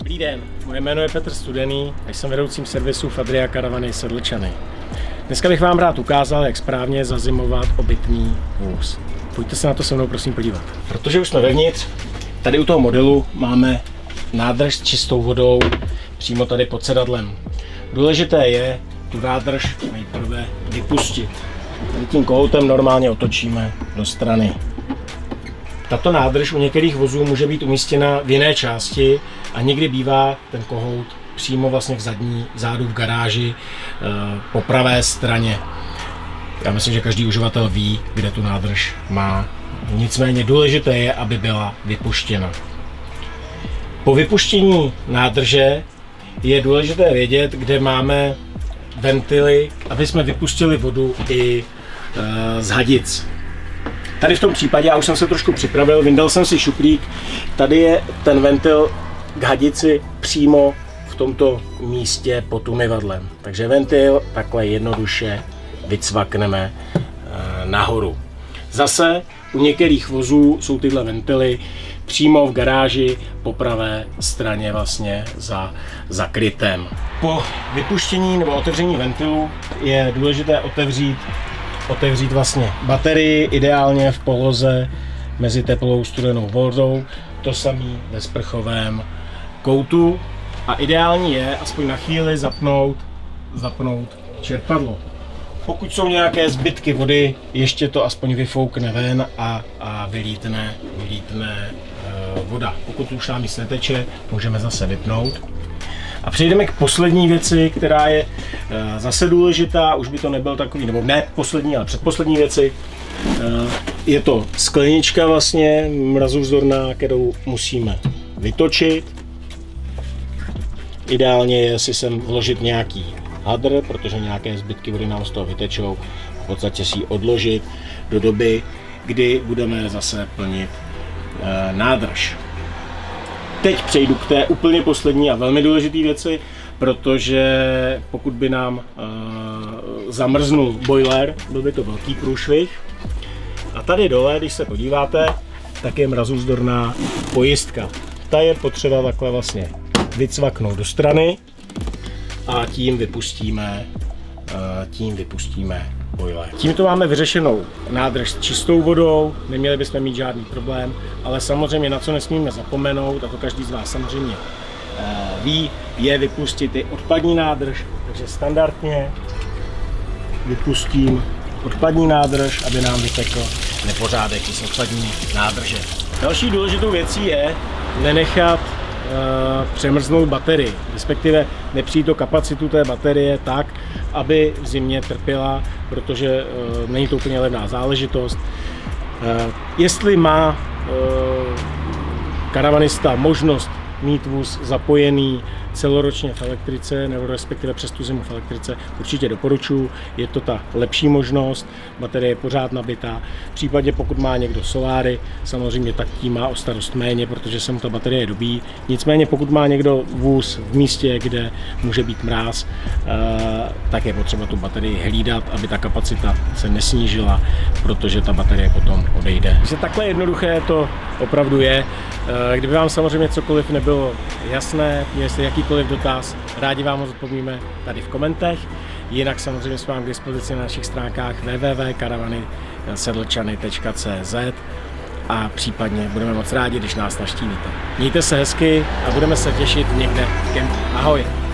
Dobrý den, moje jméno je Petr Studený a jsem vedoucím servisu Fadria Karavany Sedlčany. Dneska bych vám rád ukázal, jak správně zazimovat obytný vůz. Pojďte se na to se mnou prosím podívat. Protože už jsme vevnitř, tady u toho modelu máme nádrž s čistou vodou přímo tady pod sedadlem. Důležité je tu nádrž nejprve vypustit. Tady tím kohoutem normálně otočíme do strany. Tato nádrž u některých vozů může být umístěna v jiné části a někdy bývá ten kohout přímo vlastně vzadu v garáži po pravé straně. Já myslím, že každý uživatel ví, kde tu nádrž má. Nicméně důležité je, aby byla vypuštěna. Po vypuštění nádrže je důležité vědět, kde máme ventily, aby jsme vypustili vodu i z hadic. Tady v tom případě, já už jsem se trošku připravil, vyndal jsem si šuplík, tady je ten ventil k hadici přímo v tomto místě pod umyvadlem. Takže ventil takhle jednoduše vycvakneme nahoru. Zase u některých vozů jsou tyhle ventily přímo v garáži po pravé straně vlastně za krytem. Po vypuštění nebo otevření ventilu je důležité otevřít vlastně baterii, ideálně v poloze mezi teplou studenou vodou, to samé ve sprchovém koutu a ideální je aspoň na chvíli zapnout čerpadlo. Pokud jsou nějaké zbytky vody, ještě to aspoň vyfoukne ven a vylítne voda. Pokud už nám nic neteče, můžeme zase vypnout. A přejdeme k poslední věci, která je zase důležitá, už by to nebyl takový, nebo ne poslední, ale předposlední věci. Je to sklenička vlastně mrazovzdorná, kterou musíme vytočit. Ideálně je si sem vložit nějaký hadr, protože nějaké zbytky vody nám z toho vytečou. V podstatě si ji odložit do doby, kdy budeme zase plnit nádrž. Teď přejdu k té úplně poslední a velmi důležité věci, protože pokud by nám zamrznul boiler, byl by to velký průšvih. A tady dole, když se podíváte, tak je mrazovzdorná pojistka. Ta je potřeba takhle vlastně vycvaknout do strany a tím vypustíme boiler. Tímto máme vyřešenou nádrž s čistou vodou, neměli bychom mít žádný problém, ale samozřejmě na co nesmíme zapomenout, a to každý z vás samozřejmě ví, je vypustit i odpadní nádrž, takže standardně vypustím odpadní nádrž, aby nám vytekl nepořádek z odpadní nádrže. Další důležitou věcí je nenechat přemrznout baterii, respektive nepřijít do kapacitu té baterie tak, aby v zimě trpěla, protože není to úplně levná záležitost. Jestli má karavanista možnost mít vůz zapojený celoročně v elektrice, nebo respektive přes tu zimu v elektrice, určitě doporučuji, je to ta lepší možnost, baterie je pořád nabitá. V případě, pokud má někdo soláry, samozřejmě tak tím má o starost méně, protože se mu ta baterie dobíjí. Nicméně pokud má někdo vůz v místě, kde může být mráz, tak je potřeba tu baterii hlídat, aby ta kapacita se nesnížila, protože ta baterie potom odejde. Takže takhle jednoduché to opravdu je. Kdyby vám samozřejmě cokoliv nebylo jasné, měli jste jakýkoliv dotaz, rádi vám ho zodpovíme tady v komentech. Jinak samozřejmě jsme vám k dispozici na našich stránkách www.karavanysedlčany.cz a případně budeme moc rádi, když nás navštívíte. Mějte se hezky a budeme se těšit někde v kempu. Ahoj!